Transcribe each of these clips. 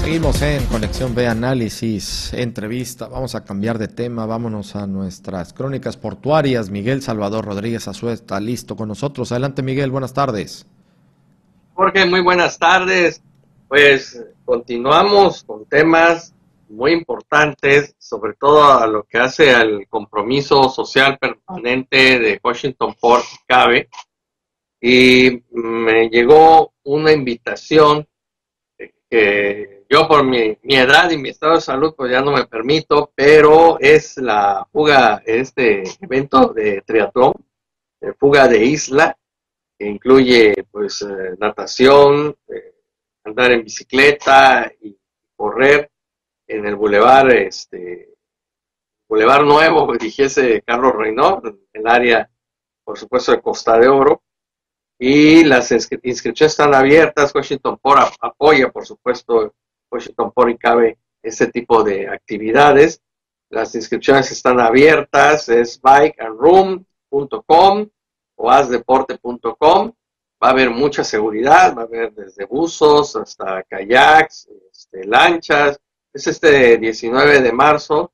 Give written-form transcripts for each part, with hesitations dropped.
Seguimos en Conexión B Análisis, entrevista. Vamos a cambiar de tema, vámonos a nuestras crónicas portuarias. Miguel Salvador Rodríguez Azúa está listo con nosotros. Adelante, Miguel, buenas tardes. Jorge, muy buenas tardes. Pues continuamos con temas muy importantes, sobre todo a lo que hace al compromiso social permanente de Washington Port y CABE. Y me llegó una invitación que yo por mi edad y mi estado de salud pues ya no me permito, pero es la fuga, este evento de triatlón, fuga de isla, que incluye pues natación, andar en bicicleta y correr en el bulevar, bulevar nuevo, dijese Carlos Reynor, en el área, por supuesto, de Costa de Oro. Y las inscripciones están abiertas. Washington Port apoya, por supuesto, Washington Port y CABE este tipo de actividades. Las inscripciones están abiertas, es bikeandroom.com o asdeporte.com. Va a haber mucha seguridad, va a haber desde buzos hasta kayaks, lanchas. Es 19 de marzo,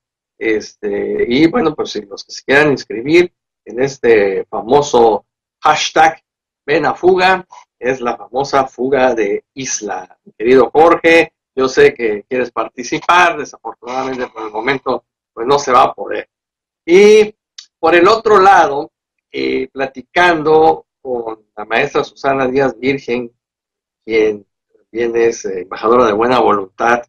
y bueno, pues si los que se quieran inscribir en este famoso hashtag Ven a Fuga, es la famosa fuga de isla. Mi querido Jorge, yo sé que quieres participar, desafortunadamente por el momento pues no se va a poder. Y por el otro lado, platicando con la maestra Susana Díaz Virgen, quien también es embajadora de buena voluntad,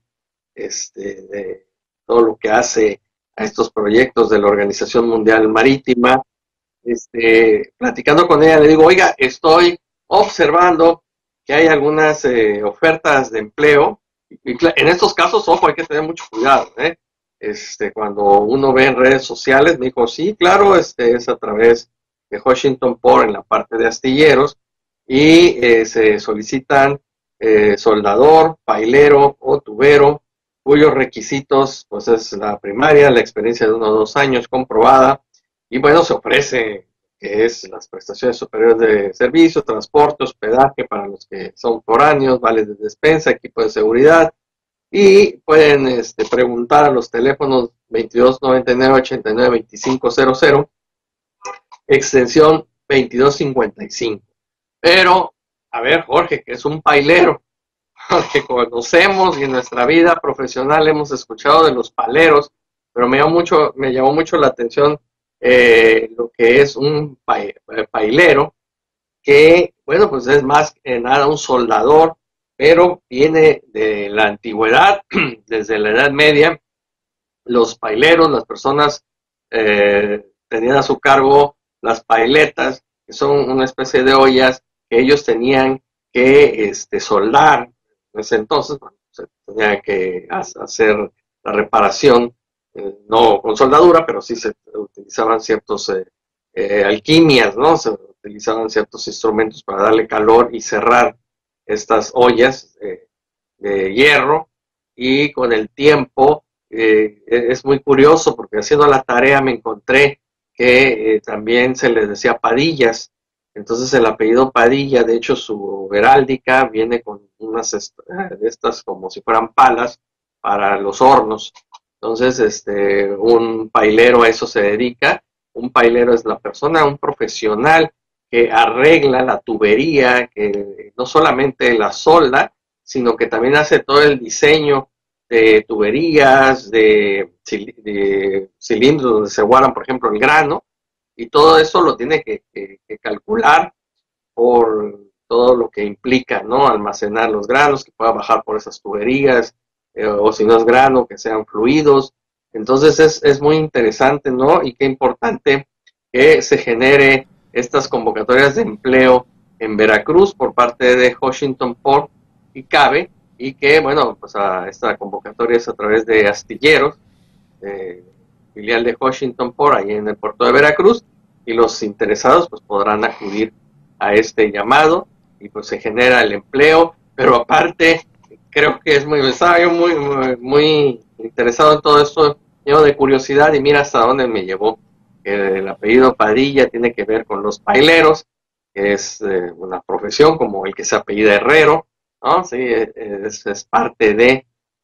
de todo lo que hace a estos proyectos de la Organización Mundial Marítima, platicando con ella, le digo, oiga, estoy observando que hay algunas ofertas de empleo, y en estos casos, ojo, hay que tener mucho cuidado, cuando uno ve en redes sociales, me dijo, sí, claro, es a través de Washington Port en la parte de astilleros, y se solicitan soldador, pailero o tubero, cuyos requisitos, pues es la primaria, la experiencia de 1 o 2 años comprobada. Y bueno, se ofrece que es las prestaciones superiores de servicio, transporte, hospedaje para los que son foráneos, vales de despensa, equipo de seguridad. Y pueden preguntar a los teléfonos 2299-892500, extensión 2255. Pero, a ver, Jorge, que es un pailero, porque conocemos y en nuestra vida profesional hemos escuchado de los paleros, pero me llamó mucho la atención lo que es un pailero, que, bueno, pues es más que nada un soldador, pero viene de la antigüedad, desde la Edad Media. Los paileros, las personas tenían a su cargo las pailetas, que son una especie de ollas que ellos tenían que soldar. En ese entonces, bueno, se tenía que hacer la reparación, no con soldadura, pero sí se utilizaban ciertos alquimias, ¿no? Se utilizaban ciertos instrumentos para darle calor y cerrar estas ollas de hierro. Y con el tiempo es muy curioso, porque haciendo la tarea me encontré que también se les decía Padillas. Entonces el apellido Padilla, de hecho su heráldica viene con unas de estas como si fueran palas para los hornos. Entonces un pailero a eso se dedica. Un pailero es la persona, un profesional que arregla la tubería, que no solamente la solda, sino que también hace todo el diseño de tuberías, de cilindros donde se guardan, por ejemplo, el grano, y todo eso lo tiene que calcular por todo lo que implica, ¿no? Almacenar los granos, que pueda bajar por esas tuberías, o si no es grano, que sean fluidos. Entonces es muy interesante, ¿no? Y qué importante que se genere estas convocatorias de empleo en Veracruz por parte de Washington Port y CABE, y que, bueno, pues esta convocatoria es a través de Astilleros, filial de Washington Port, ahí en el puerto de Veracruz, y los interesados pues podrán acudir a este llamado, y pues se genera el empleo. Pero aparte, creo que estaba yo muy interesado en todo esto, lleno de curiosidad, y mira hasta dónde me llevó. El apellido Padilla tiene que ver con los paileros, que es una profesión como el que se apellida Herrero, ¿no? Sí, es parte de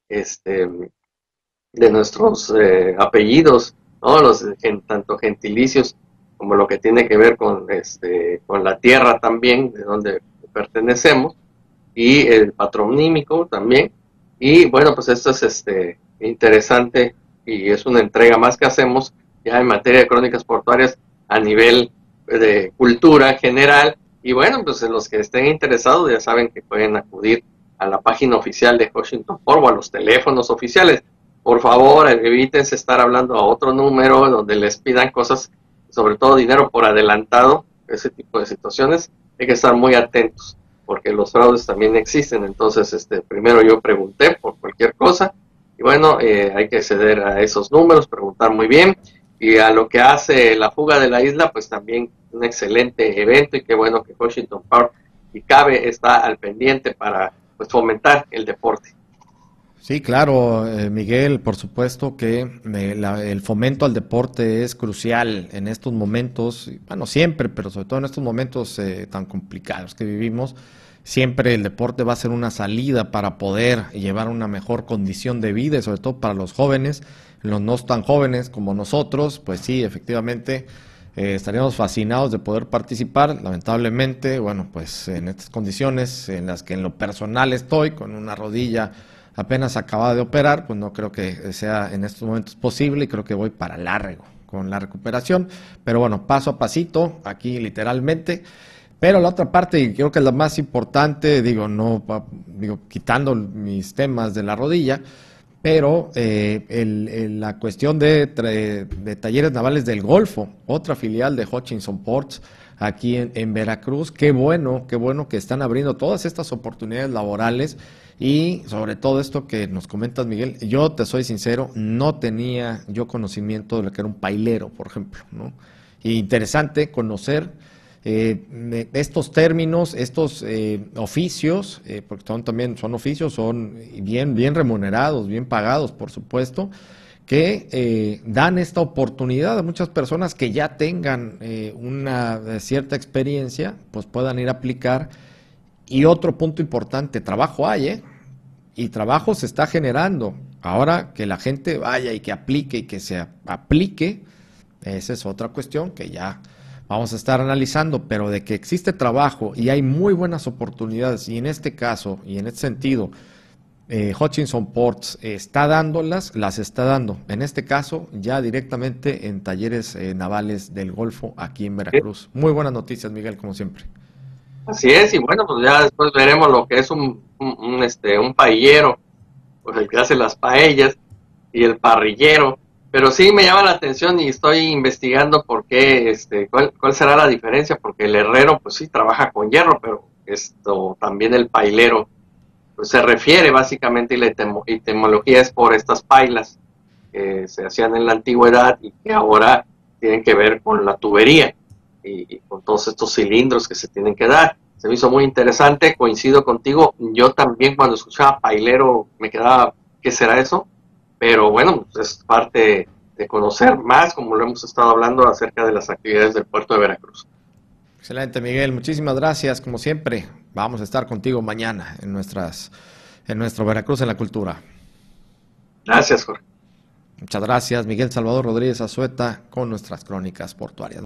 de nuestros apellidos, ¿no? Tanto gentilicios como lo que tiene que ver con la tierra también, de donde pertenecemos, y el patronímico también. Y bueno, pues esto es interesante y es una entrega más que hacemos ya en materia de crónicas portuarias a nivel de cultura general. Y bueno, pues los que estén interesados ya saben que pueden acudir a la página oficial de Washington Port o a los teléfonos oficiales. Por favor, evítense estar hablando a otro número donde les pidan cosas, sobre todo dinero por adelantado, ese tipo de situaciones. Hay que estar muy atentos porque los fraudes también existen. Entonces, primero yo pregunté por cualquier cosa y bueno, hay que ceder a esos números, preguntar muy bien. Y a lo que hace la fuga de la isla, pues también un excelente evento y qué bueno que Washington Park y CABE está al pendiente para pues fomentar el deporte. Sí, claro, Miguel, por supuesto que el fomento al deporte es crucial en estos momentos, bueno, siempre, pero sobre todo en estos momentos tan complicados que vivimos, siempre el deporte va a ser una salida para poder llevar una mejor condición de vida y sobre todo para los jóvenes, los no tan jóvenes como nosotros, pues sí, efectivamente estaríamos fascinados de poder participar. Lamentablemente, bueno, pues en estas condiciones en las que en lo personal estoy, con una rodilla apenas acabada de operar, pues no creo que sea en estos momentos posible y creo que voy para largo con la recuperación, pero bueno, paso a pasito, aquí literalmente. Pero la otra parte, y creo que es la más importante, digo, quitando mis temas de la rodilla, pero la cuestión de Talleres Navales del Golfo, otra filial de Hutchinson Ports aquí en Veracruz, qué bueno que están abriendo todas estas oportunidades laborales y sobre todo esto que nos comentas, Miguel. Yo te soy sincero, no tenía yo conocimiento de lo que era un pailero, por ejemplo, ¿no? Y interesante conocer estos términos, estos oficios, porque también son oficios, son bien remunerados, bien pagados, por supuesto, que dan esta oportunidad a muchas personas que ya tengan una cierta experiencia, pues puedan ir a aplicar. Y otro punto importante, trabajo hay, ¿eh? Y trabajo se está generando. Ahora que la gente vaya y que aplique y que se aplique, esa es otra cuestión que ya vamos a estar analizando, pero de que existe trabajo y hay muy buenas oportunidades, y en este caso, y en este sentido, Hutchinson Ports está dándolas, las está dando, en este caso, ya directamente en Talleres Navales del Golfo, aquí en Veracruz. Muy buenas noticias, Miguel, como siempre. Así es, y bueno, pues ya después veremos lo que es un paellero, pues el que hace las paellas, y el parrillero. Pero sí me llama la atención y estoy investigando por qué, cuál será la diferencia, porque el herrero, pues sí, trabaja con hierro, pero también el pailero, pues se refiere básicamente, y la etimología es por estas pailas que se hacían en la antigüedad y que ahora tienen que ver con la tubería y con todos estos cilindros que se tienen que dar. Se me hizo muy interesante, coincido contigo, yo también cuando escuchaba pailero me quedaba, ¿qué será eso? Pero bueno, pues es parte de conocer más, como lo hemos estado hablando, acerca de las actividades del puerto de Veracruz. Excelente, Miguel. Muchísimas gracias, como siempre. Vamos a estar contigo mañana en nuestro Veracruz en la Cultura. Gracias, Jorge. Muchas gracias, Miguel Salvador Rodríguez Azueta, con nuestras crónicas portuarias.